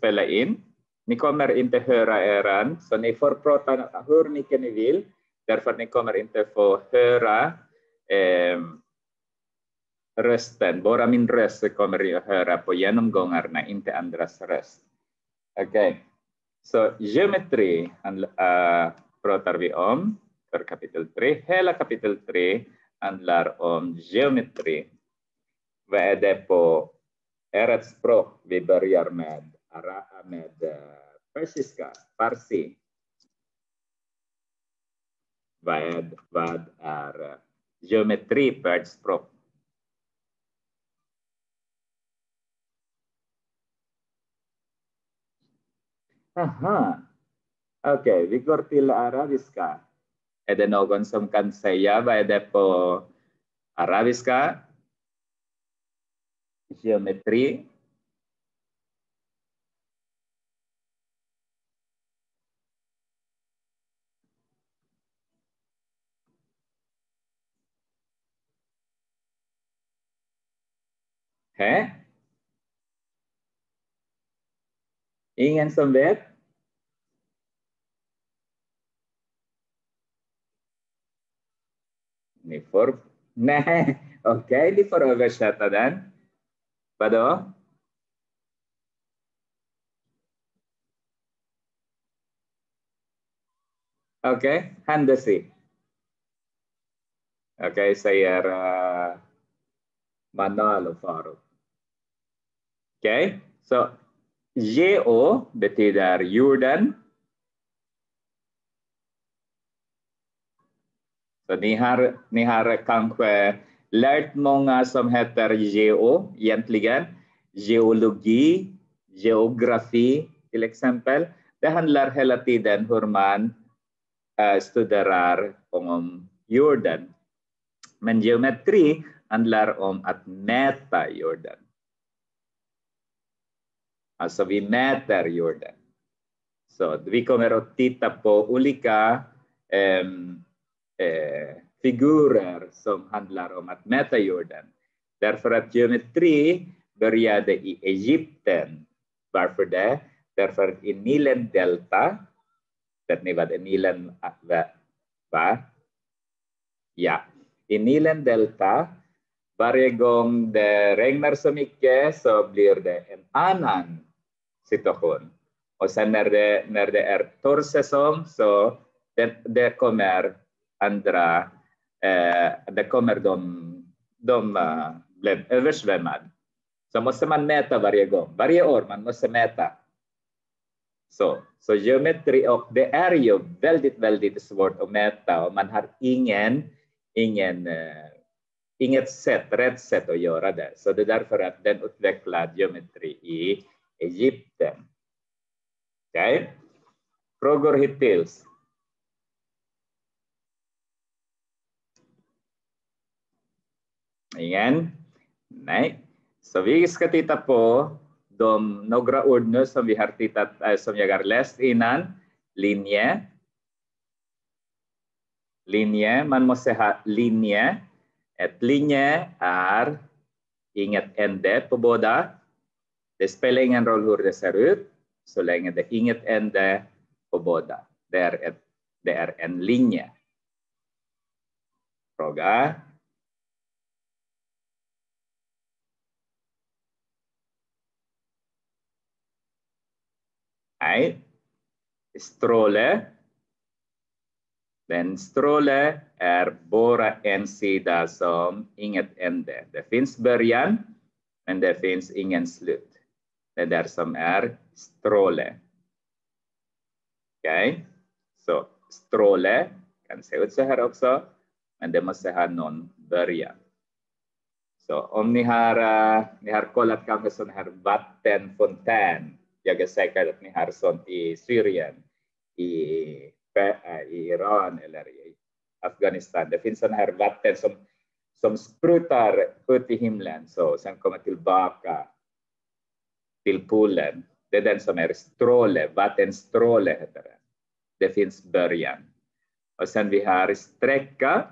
spela in. Ni kommer inte höra eran, så ni får prata hur mycket ni vill. Därför ni kommer inte få höra rösten. Bara min röst kommer ni att höra på genomgångarna, inte andras röst. Okej, så geometri pratar vi om för kapitel 3. Hela kapitel 3 handlar om geometri. Vad är det på ert språk? Vi börjar med persiska, farsi. Vad är geometri på ert språk? Aha. Okej, vi går till arabiska. Är det någon som kan säga vad är det på arabiska? Geometri. Hä? Ingen som vet? Ni får... Nej, okej, ni får översätta den. Vadå? Okej, handasi. Okej, säger Manal och Faruk. Okej, så geo betyder jorden. Så ni har kanske lärt många som heter geo egentligen. Geologi, geografi till exempel. Det handlar hela tiden hur man studerar om jorden. Men geometri handlar om att mäta jorden. Alltså vi mäter jorden. Så vi kommer att titta på olika figurer som handlar om att mäta jorden. Därför att geometri började i Egypten. Varför det? Därför att i Nilen delta, vet ni vad Nilen var? Ja, i Nilen delta, varje gång det regnar så mycket så blir det en annan situation. Och sen när det är torrsäsong så det kommer andra, det kommer de blev översvämmade. Så måste man mäta varje gång. Varje år man måste mäta. Så geometri, och det är ju väldigt, väldigt svårt att mäta och man har inget rätt sätt att göra det. Så det är därför att den utvecklade geometri i Egypten. Okej? Frågor hittills? Ingen? Nej. Så vi ska titta på några ord nu som vi har tittat, som jag har läst innan. Linje. Linje, man måste ha linje. Ett linje är inget ände på båda. Det spelar ingen roll hur det ser ut så länge det är inget ände på båda. Det är en linje. Fråga. Nej. Stråle. Den stråle är bara en sida som inget ände. Det finns början, men det finns ingen slut. Det är där som är stråle. Okej? Så stråle kan se ut så här också, men det måste ha någon början. Så om ni har kollat kanske sån här vattenfontän. Jag är säker att ni har sånt i Syrien, i Iran eller i Afghanistan. Det finns sån här vatten som sprutar ut i himlen så sen kommer tillbaka till poolen. Det är den som är stråle, vattenstråle heter det. Det finns början. Och sen vi har sträcka.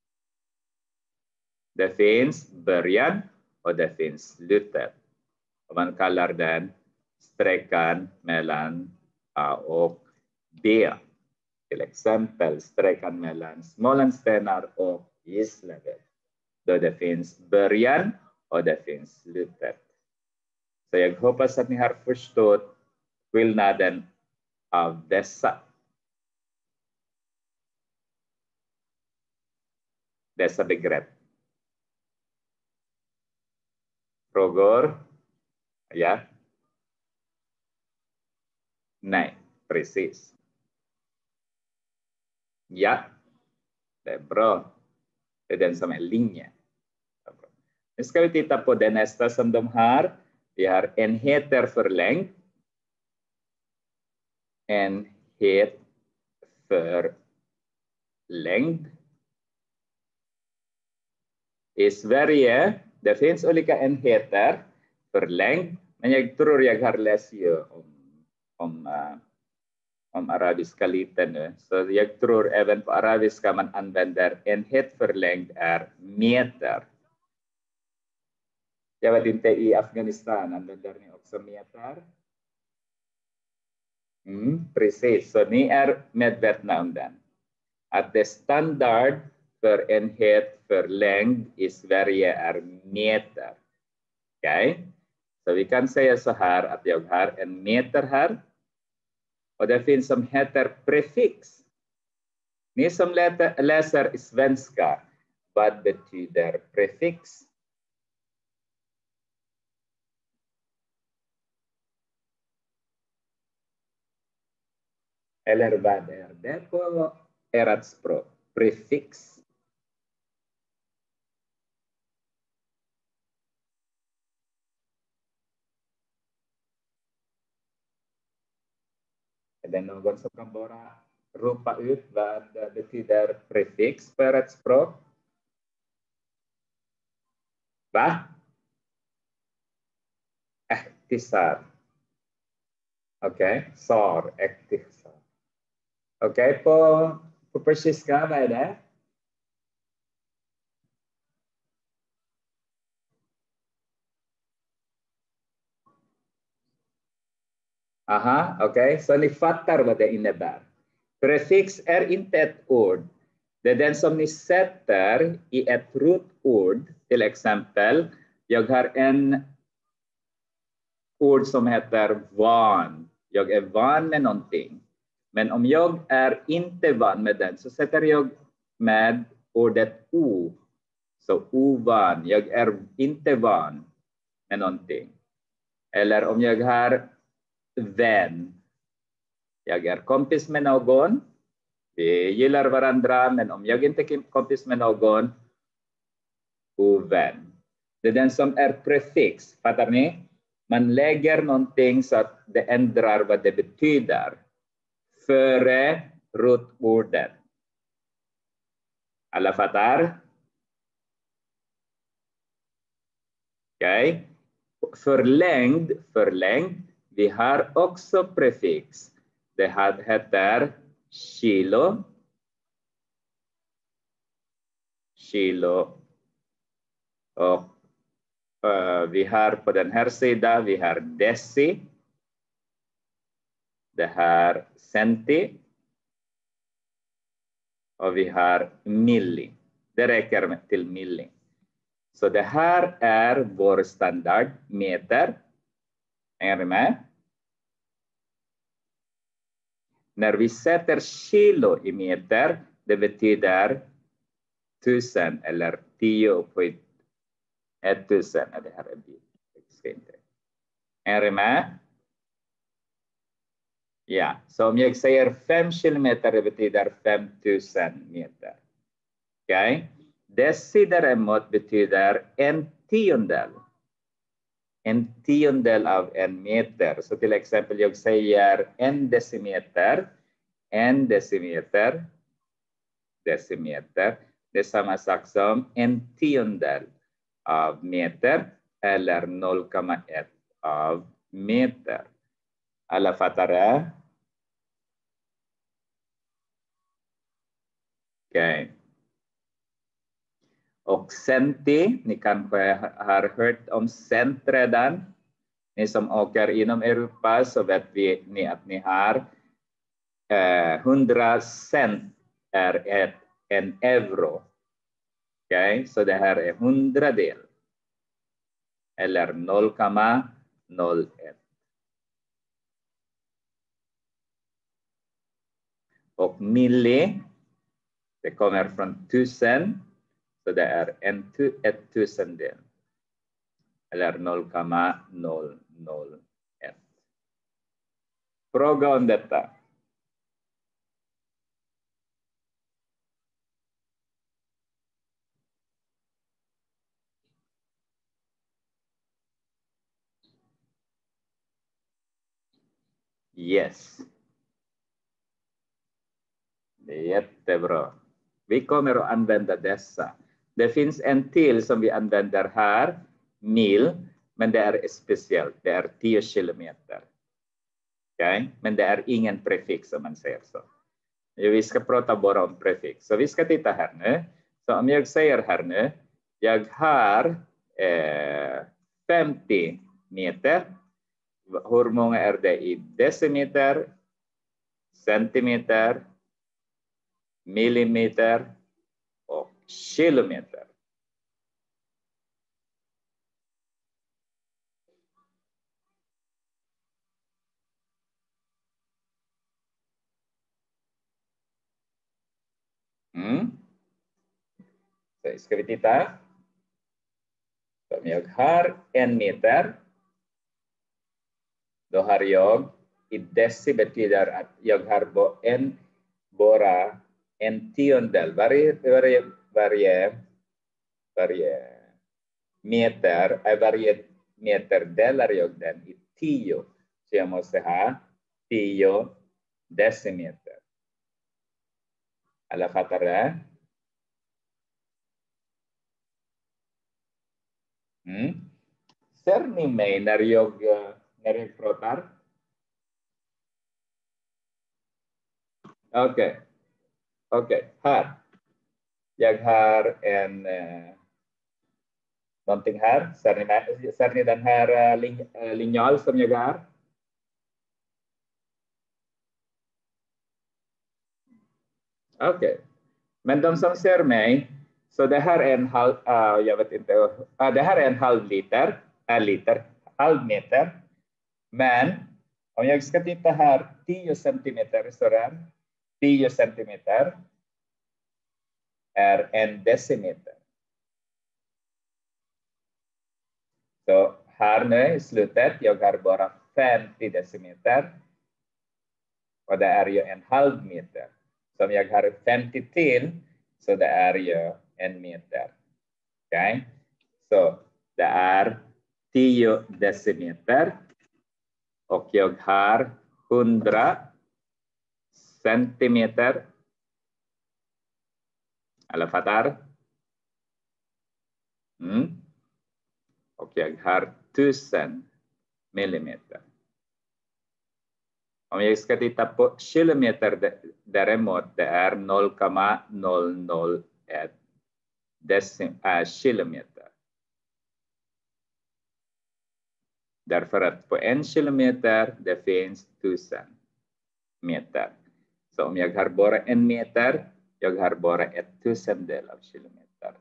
Det finns början och det finns slutet. Och man kallar den sträckan mellan A och B. Till exempel sträckan mellan Smålandsstenar och Gislaved. Då det finns början och det finns slutet. Så jag hoppas att ni har förstått skillnaden av dessa begrepp. Frågor? Ja? Nej, precis. Ja, det är bra. Det är den som är linje. Nu ska vi titta på det nästa som de har. Vi har enheter för längd. Enhet för längd. I Sverige, det finns olika enheter för längd. Men jag tror jag har läst ju om arabiska lite nu. Så jag tror även på arabiska man använder enhet för längd är meter. Jag vet inte, i Afghanistan använder ni också meter? Precis, så ni är medvetna om den. Att det standard för enhet för längd i Sverige är meter. Okej? Så vi kan säga så här att jag har en meter här. Och det finns som heter prefix. Ni som läser svenska, vad betyder prefix? Eller vad är det på ert språk? Prefix. Är det någon som kan bara ropa ut vad betyder prefix på ert språk? Va? Äktisar. Okej, sar, äktisar. Okej, på persiska, vad är det? Aha, okej. Så ni fattar vad det innebär. Prefix är inte ett ord. Det är den som ni sätter i ett rotord. Till exempel, jag har en ord som heter van. Jag är van med någonting. Men om jag är inte van med den så sätter jag med ordet o. Så ovan. Jag är inte van med någonting. Eller om jag har vän. Jag är kompis med någon. Vi gillar varandra, men om jag inte är kompis med någon, ovän. Det är den som är prefix. Fattar ni? Man lägger någonting så att det ändrar vad det betyder. Före rotordet. Alla fattar? Okej. Förlängd. Vi har också prefix. Det heter kilo. Och vi har på den här sidan, vi har deci. Det här centi. Och vi har milli. Det räcker till milli. Så det här är vår standard meter. Är ni med? När vi sätter kilo i meter, det betyder 1000 eller 10 på 1000. Det här är bild. Är ni med? Ja, så om jag säger 5 kilometer, det betyder 5000 meter. Okej? Deci däremot betyder en tiondel. En tiondel av en meter. Så till exempel jag säger 1 decimeter. 1 decimeter. Decimeter. Det är samma sak som en tiondel av meter. Eller 0,1 av meter. Alla fattar det? Okej. Och centi, ni kanske har hört om cent redan. Ni som åker inom Europa så vet ni att ni har 100 cent är en euro. Okej, så det här är 100-del. Eller 0,01. Och milli, det kommer från 1000. Så det är 1000-del. Eller 0,001. Fråga om detta. Yes. Det är jättebra. Vi kommer att använda dessa. Det finns en till som vi använder här, mil, men det är speciellt. Det är 10 kilometer. Okay? Men det är ingen prefix om man säger så. Vi ska prata bara om prefix. Så vi ska titta här nu. Så om jag säger här nu, jag har 50 meter. Hur många är det i decimeter, centimeter, millimeter och kilometer? Så ska vi titta. Så om jag har 1 meter, då har jag i deci betyder att jag har bara en tiondel. Varje meter delar jag den i 10. Så jag måste ha 10 decimeter. Alla fattar det? Ser ni mig när jag pratar? Okej. Här. Jag har någonting här. Ser ni den här linjal som jag har? Okej. Men de som ser mig, så det här är en halv, jag vet inte, det här är en halv meter. Men om jag ska titta här, 10 centimeter, så där, 10 centimeter är 1 decimeter. Så här nu i slutet, jag har bara 50 decimeter. Och det är ju en halv meter. Så om jag har 50 till, så det är ju 1 meter. Okej? Så det är 10 decimeter. Och jag har 100 centimeter. Alla fattar? Och jag har 1000 millimeter. Om jag ska titta på kilometer däremot, det är 0,001 kilometer. Därför att på 1 kilometer det finns 1000 meter. Så om jag har bara 1 meter, jag har bara 1000-del av kilometer.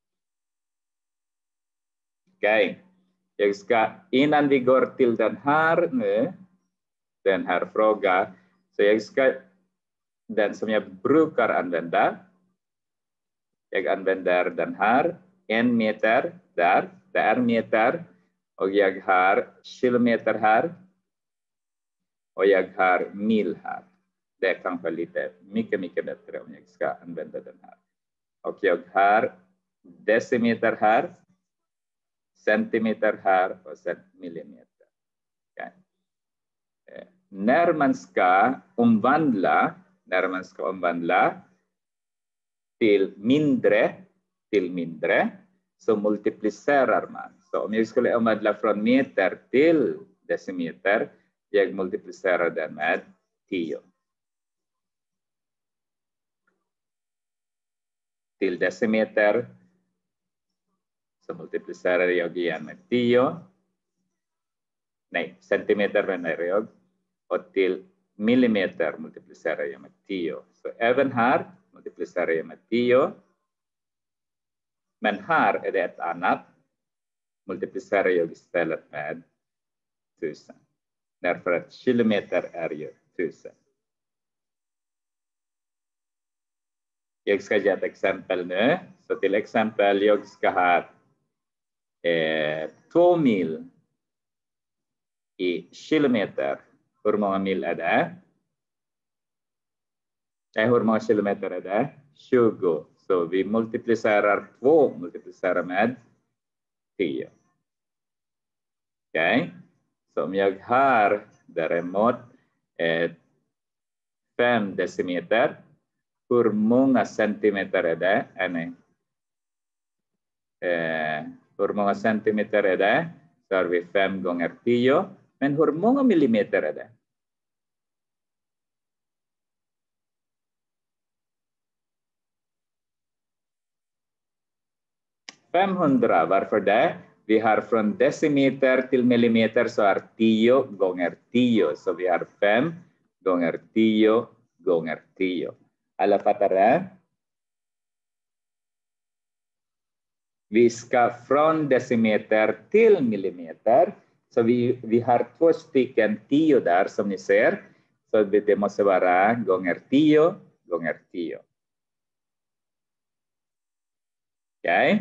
Okej. Jag ska, innan vi går till den här nu, den här frågan, så jag ska, den som jag brukar använda, jag använder den här, 1 meter där, det är meter, och jag har kilometer här, och jag har mil här. Det är kanske lite, mycket bättre om jag ska använda den här. Och jag har decimeter här, centimeter här och sen millimeter. Okay. När man ska omvandla till mindre, så multiplicerar man. Så om jag skulle omvandla från meter till decimeter, jag multiplicerar den med 10. Till decimeter så multiplicerar jag igen med 10. nej, centimeter menar jag. Och till millimeter multiplicerar jag med 10. Så även här multiplicerar jag med 10. Men här är det ett annat. Multiplicerar jag istället med 1000. Därför att kilometer är ju 1000. Jag ska ge ett exempel nu. Så till exempel jag ska ha 2 mil i kilometer. Hur många mil är det? Hur många kilometer är det? 20. Så vi multiplicerar 2 multiplicerar med 10. Okej. Så om jag har däremot 5 decimeter. Hur många centimeter är det? Hur många centimeter är det? Så har vi 5 gånger 10. Men hur många millimeter är det? $500. Varför det? Vi har från decimeter till millimeter så är 10 gånger 10. Så vi har 5 gånger 10 gånger 10. Alla fattar det? Vi ska från decimeter till millimeter. Så vi har 2 stycken 10 där som ni ser. Så det måste vara gånger 10 gånger 10. Okej?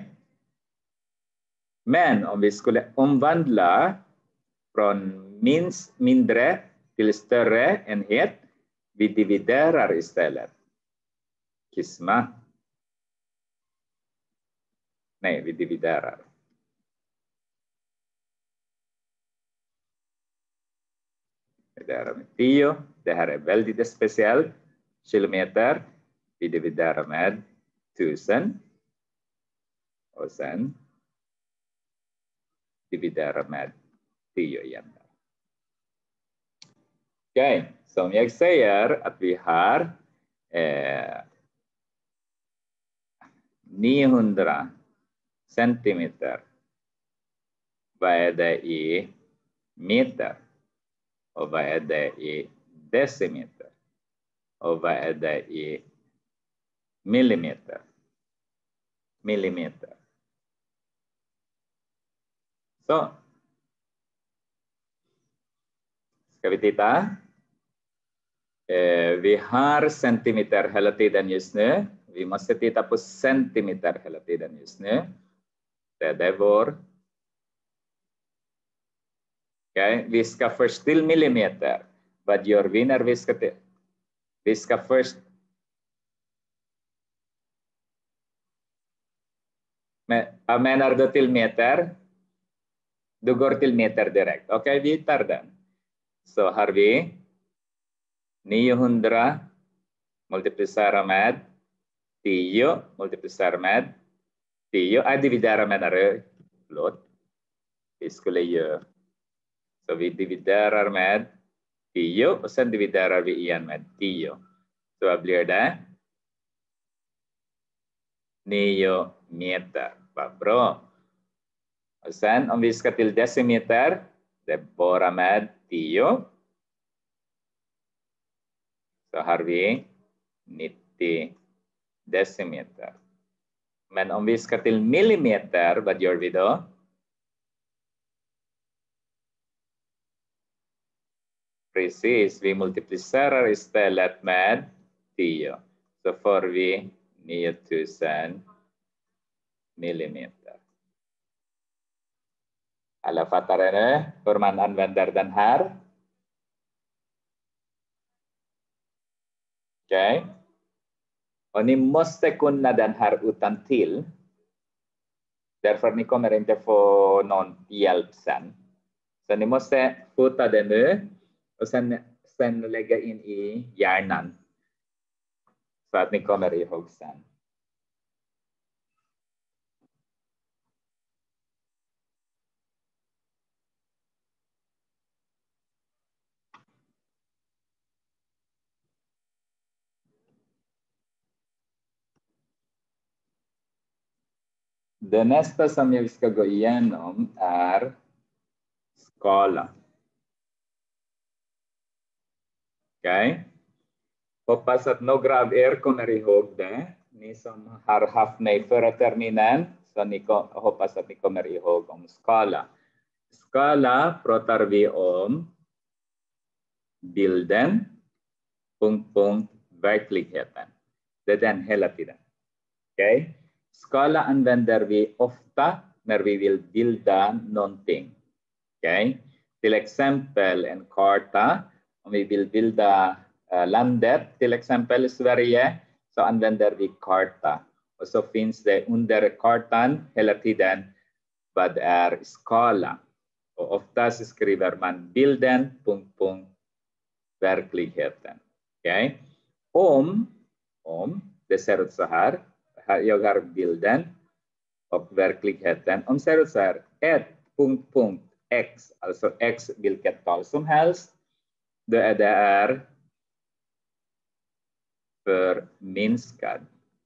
Men om vi skulle omvandla från mindre till större enhet, vi dividerar istället. Kisma. Nej, vi dividerar. Det är med 10. Det här är väldigt speciellt. Kilometer. Vi dividerar med 1000. Och sen dividerar med 10 igen. Okej, som jag säger att vi har 900 centimeter. Vad är det i meter? Och vad är det i decimeter? Och vad är det i millimeter? Millimeter. Så. Ska vi titta? Vi har centimeter hela tiden just nu. Vi måste titta på centimeter hela tiden just nu. Det är vår. Okay. Vi ska först till millimeter. Vad gör vi när vi ska till? Vi ska först. Menar du till meter? Du går till meter direkt. Okej, vi tar den. Så har vi 900 multiplicera med 10 multiplicera med 10. Dividera menar du? Förlåt. Vi skulle göra. Så vi dividerar med 10 och sen dividerar vi igen med 10. Så vad blir det? 9 meter. Vad bra. Och sen om vi ska till decimeter, det är bara med 10. Så har vi 90 decimeter. Men om vi ska till millimeter, vad gör vi då? Precis, vi multiplicerar istället med 10. Så får vi 9000 millimeter. Alla fattar det? Hur man använder den här? Okej. Och ni måste kunna den här utan till. Därför ni kommer inte få någon hjälp sen. Så ni måste fota det nu. Och sen lägga in i hjärnan. Så att ni kommer ihåg sen. Det nästa som jag ska gå igenom är skala. Okay? Hoppas att några av er kommer ihåg det. Ni som har haft mig förra terminen, så hoppas att ni kommer ihåg om skala. Skala pratar vi om bilden, verkligheten. Det är den hela tiden. Okay? Skala använder vi ofta när vi vill bilda någonting. Okay? Till exempel en karta. Om vi vill bilda landet, till exempel Sverige, så använder vi karta. Och så finns det under kartan hela tiden vad är skala. Och oftast skriver man bilden, verkligheten. Okay? Om det ser ut så här, jag har bilden och verkligheten. Om det ser ut så här, 1, x, alltså x vilket tal som helst, det är förminskad.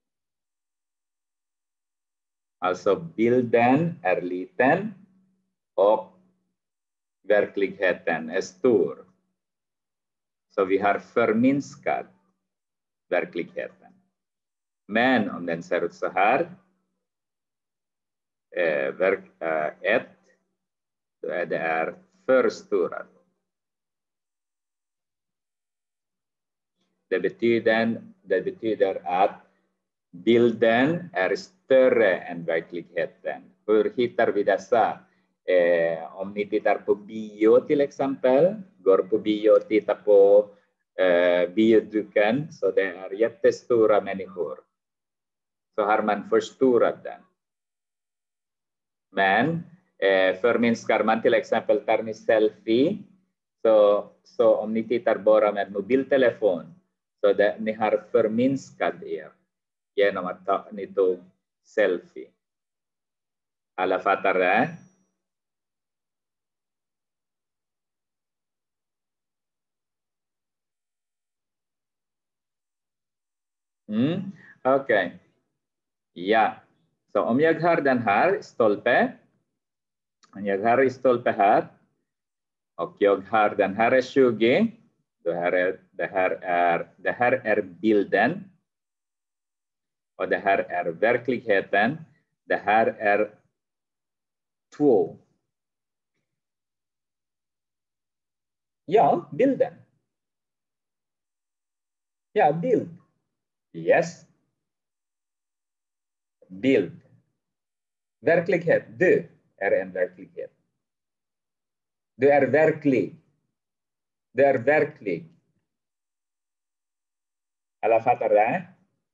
Alltså bilden är liten och verkligheten är stor. Så vi har förminskad verkligheten. Men om den ser ut så här, 1, då det är förstorad. Det betyder att bilden är större än verkligheten. Hur hittar vi dessa? Om ni tittar på bio till exempel, går på bio och tittar på bioduken, så det är jättestora människor. Så har man förstorat den. Men förminskar man till exempel, tar ni selfie, så om ni tittar bara med mobiltelefon, så ni har förminskat er genom att ni tog selfie. Alla fattar det? Okej. Ja. Så om jag har den här stolpe, jag har stolpe här, och jag har den här är 20, det här är bilden, och det här är verkligheten, det här är 2. Ja, bilden. Ja, bild. Yes. Bild. Verklighet. Du är en verklighet. Du är verklig. Du är verklig. Alla fattar det?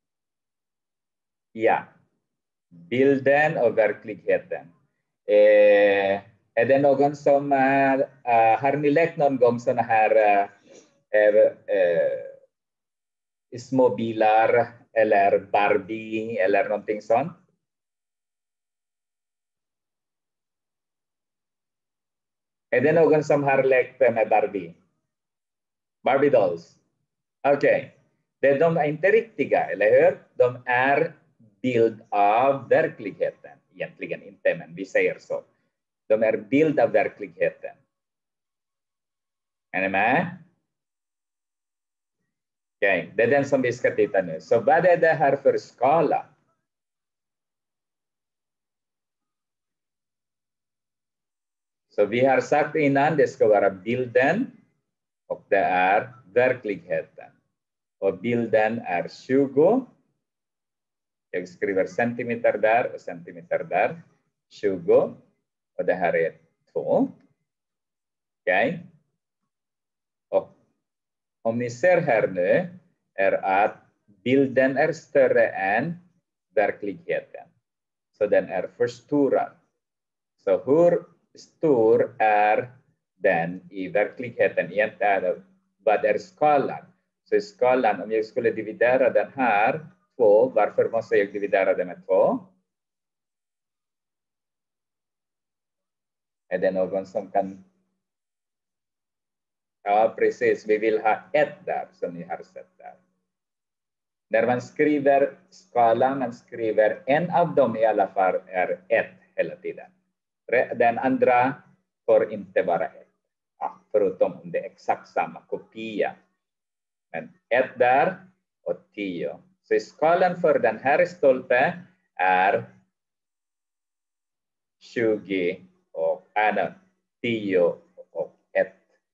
Ja. Bilden och verkligheten. Är det någon som har ni lekt någon gång såna här små bilar eller Barbie eller någonting sånt? Är det någon som har lekt med Barbie? Barbie dolls. Okej. De är inte riktiga, eller hur? De är bild av verkligheten. Egentligen inte, men vi säger så. De är bild av verkligheten. Är ni med? Okej, det är den som vi ska titta nu. Så vad är det här för skala? Så vi har sagt innan, det ska vara bilden och det är verkligheten. Och bilden är 20. Jag skriver centimeter där och centimeter där. 20. Och det här är 2. Okej. Och om ni ser här nu är att bilden är större än verkligheten. Så den är förstorad. Så hur stor är den i verkligheten? Egentligen, vad är skalan? Så skalan, om jag skulle dividera den här 2, varför måste jag dividera den med 2? Är det någon som kan? Ja, precis. Vi vill ha 1 där, som ni har sett där. När man skriver skala, man skriver en av dem i alla fall är 1 hela tiden. Den andra får inte vara 1. Ja, förutom om det är exakt samma kopia. Men 1 där och 10. Så skalan för den här stolpen är 20 och 10 och 1.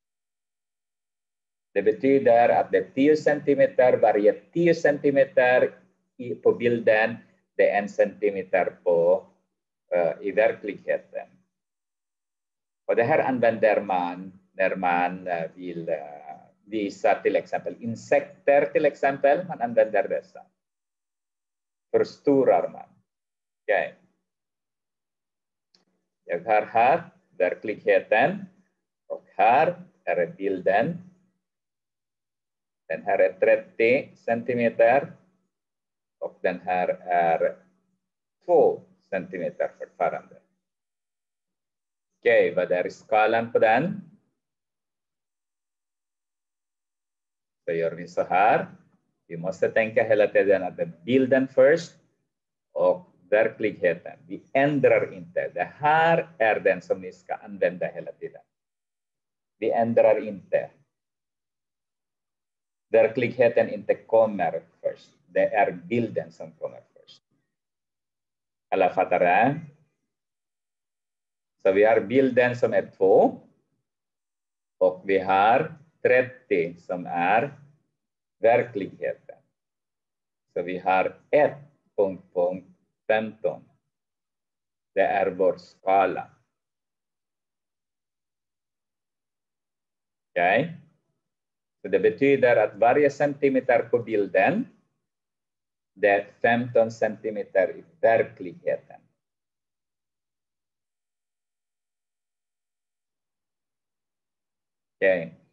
Det betyder att det är 10 centimeter, varje 10 centimeter på bilden, det är 1 centimeter i verkligheten. Och det här använder man när man vill visa till exempel insekter, till exempel. Man använder dessa. Förstorar man. Okay. Jag har här verkligheten och här är bilden. Den här är 30 centimeter och den här är 2 centimeter fortfarande. Okej, vad är skalan på den? Så gör vi så här. Vi måste tänka hela tiden att det är bilden först och verkligheten. Vi ändrar inte. Det här är den som ni ska använda hela tiden. Vi ändrar inte. Verkligheten inte kommer först. Det är bilden som kommer först. Alla fattar det? Så vi har bilden som är 2. Och vi har 30 som är verkligheten. Så vi har 1.15. Det är vår skala. Okej? Okay? Så det betyder att varje centimeter på bilden, det är 15 centimeter i verkligheten. Okej. Okay.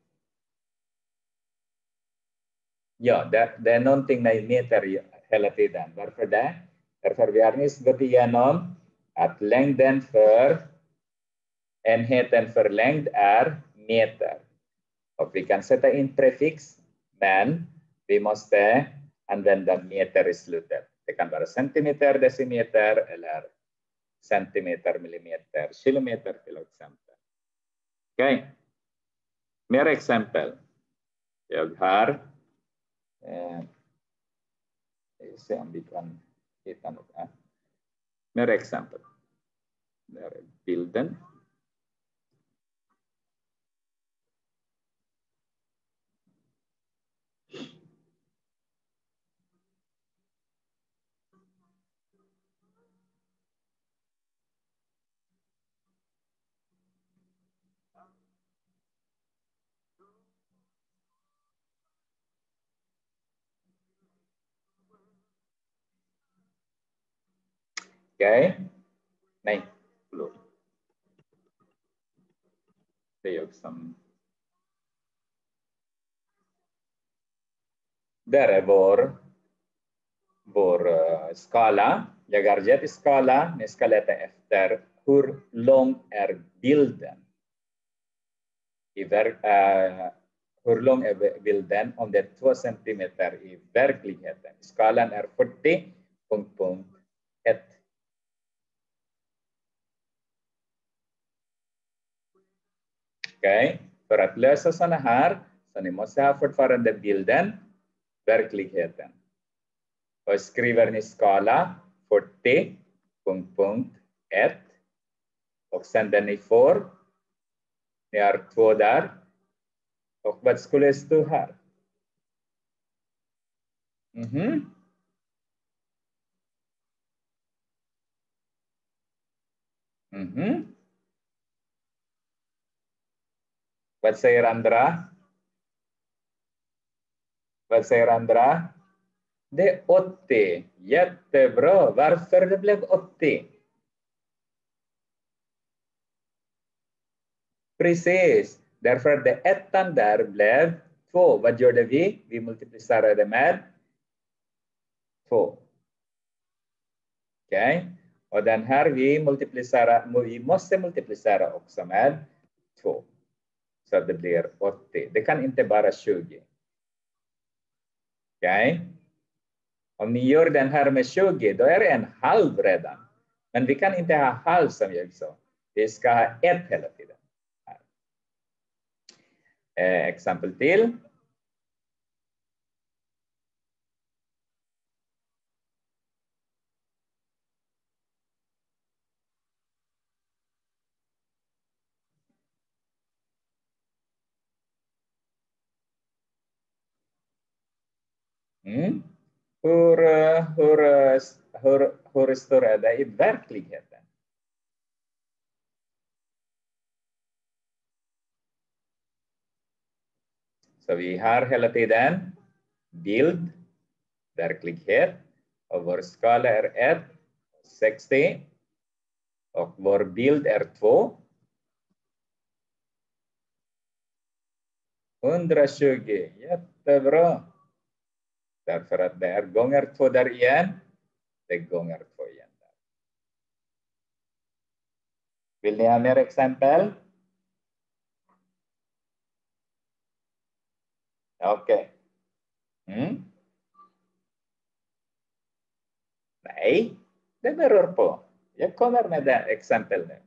Ja, det är någonting med meter hela tiden. Varför det? Därför vi har nyss gått igenom att längden för enheten för längd är meter. Och vi kan sätta in prefix, men vi måste använda meter i slutet. Det kan vara centimeter, decimeter eller centimeter, millimeter, kilometer till exempel. Okej. Okay. Mer exempel. Jag har se om vi kan hitta något. Mer exempel. Där är bilden. Okej. Okay. Nej, förlåt. Det är jag som... Där är vår skala. Jag har gett skala. Ni ska leta efter hur lång är bilden. Hur lång är bilden om det är 2 centimeter i verkligheten. Skalan är 40.1. Okej, för att lösa sådana här så ni måste ha fortfarande bilden, verkligheten. Och skriver ni skala 40.1 och sen den ni får. Ni har 2 där. Och vad skulle stå här? Vad säger andra? Vad säger andra? Det är 80. Jättebra. Varför det blev 80? Precis. Därför att det ettan där blev 2. Vad gjorde vi? Vi multiplicerade med 2. Okej. Okay. Och den här vi måste multiplicera också med 2. Så att det blir 80. Det kan inte bara 20. Okej. Okay. Om ni gör den här med 20, då är det en halv redan. Men vi kan inte ha halv som jag sa. Vi ska ha 1 hela tiden. Exempel till. Hur stor är det i verkligheten? Så vi har hela tiden bild, verklighet, och vår skala är 1, 60, och vår bild är 2, 120. Jättebra. Därför att det är gånger 2 där igen. Det är gånger 2 igen. Vill ni ha mer exempel? Okej. Nej, det beror på. Jag kommer med det exempel nu.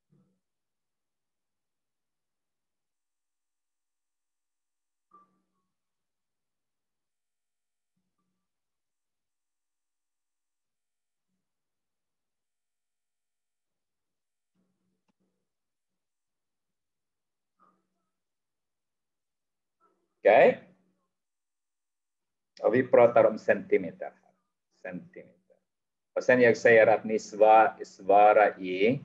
Okej. Och vi pratar om centimeter. Centimeter. Och sen jag säger att ni svarar i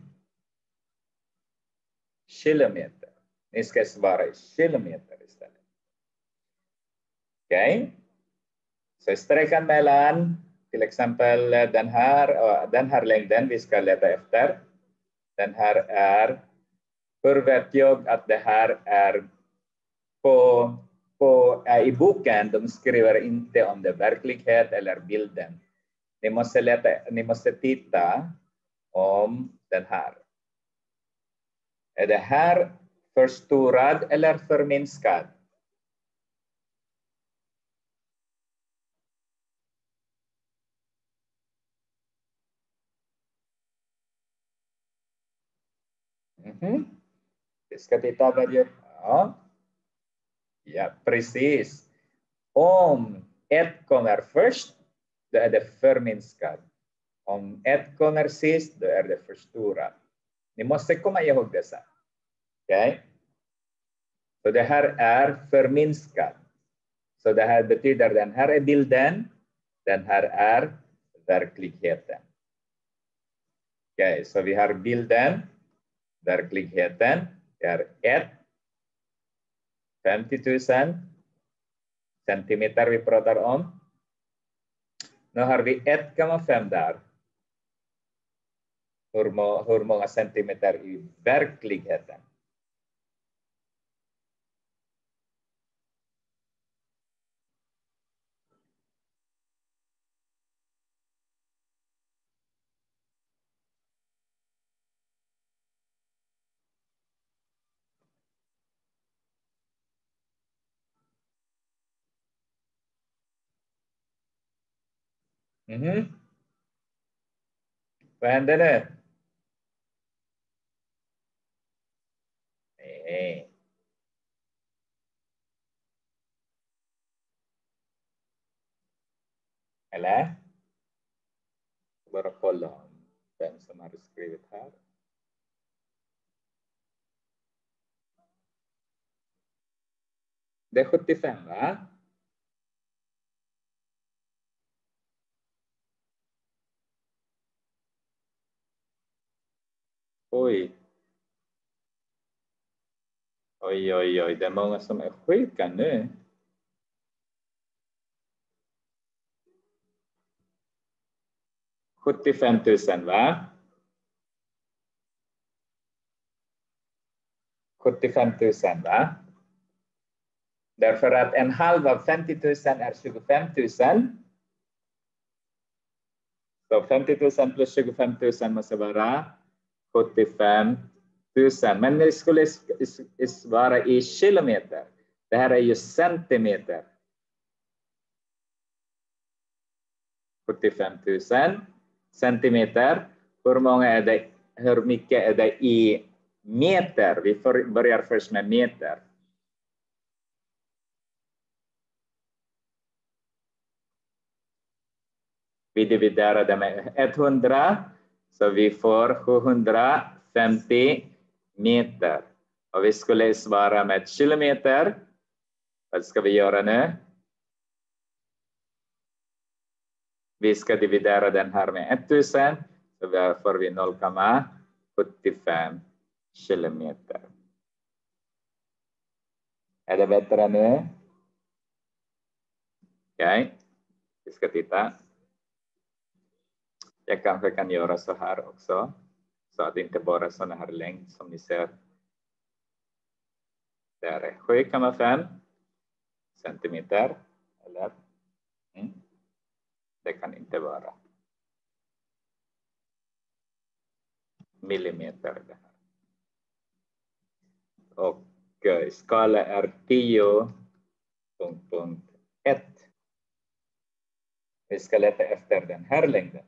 kilometer. Ni ska svara i kilometer istället. Okej. Så sträckan mellan till exempel den här längden vi ska leta efter. Den här är, hur vet jag att det här är i boken, de skriver inte om det verklighet eller bilden. Ni måste titta om den här. Är det här förstorad eller förminskad? Vi ska titta varje... Ja, precis. Om 1 kommer först, då är det förminskad. Om 1 kommer sist, då är det förstorad. Ni måste komma ihåg dessa. Okej? Så det här är förminskad. Så det här betyder den här är bilden, den här är verkligheten. Okej, så vi har bilden, verkligheten, det är 50 000 centimeter vi pratar om. Nu har vi 1,5 där. Hur många centimeter i verkligheten? Vad händer nu? Nej. Eller? Bara kolla vem som har skrivit här. Det är 75, va? Oj. Oj, oj, oj. Det är många som är sjuka nu. $75,000, va? 75,000, va? Därför att en halv av 50 000 är 25 000. Så 50 000 plus 25 000 måste vara 75 000. Men det skulle vara i kilometer. Det här är ju centimeter. 75 000 centimeter. Hur mycket är det i meter? Vi börjar först med meter. Vi dividerar det med 100, så vi får 750 meter. Och vi skulle svara med kilometer. Vad ska vi göra nu? Vi ska dividera den här med 1000, så där får vi 0,75 kilometer. Är det bättre nu? Okej, vi ska titta. Jag kanske kan göra så här också, så att det inte bara sådana här längd som ni ser. Det är 7,5 centimeter, eller? Det kan inte vara millimeter det här. Och skala är 10.1. Vi ska leta efter den här längden.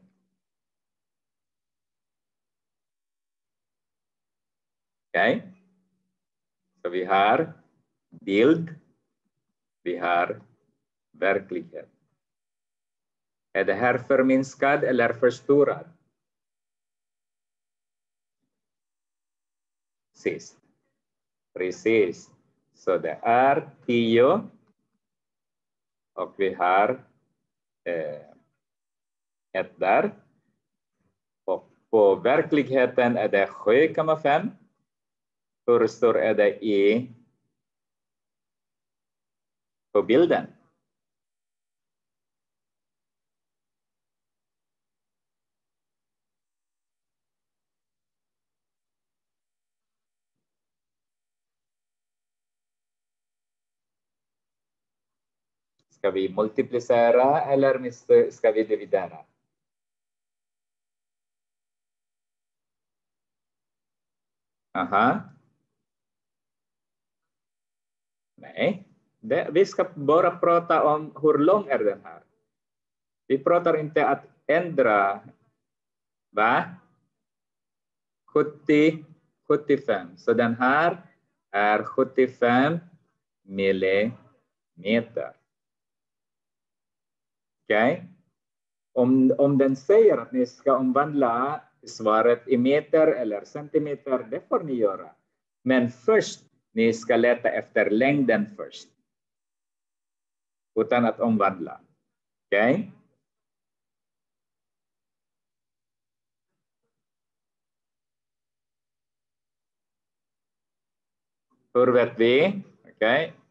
Okej. Så vi har bild. Vi har verklighet. Är det här förminskad eller förstorad? Precis. Så det är 10. Och vi har ett där. Och på verkligheten är det 7,5. Hur stor är det på bilden? Ska vi multiplicera eller ska vi dividera? Aha. Nej, vi ska bara prata om hur lång är den här. Vi pratar inte att ändra, va? 75. Så den här är 75 millimeter. Okej? Om den säger att ni ska omvandla svaret i meter eller centimeter, det får ni göra. Men först, ni ska leta efter längden först. Utan att omvandla. Okej? Hur vet vi? Okej?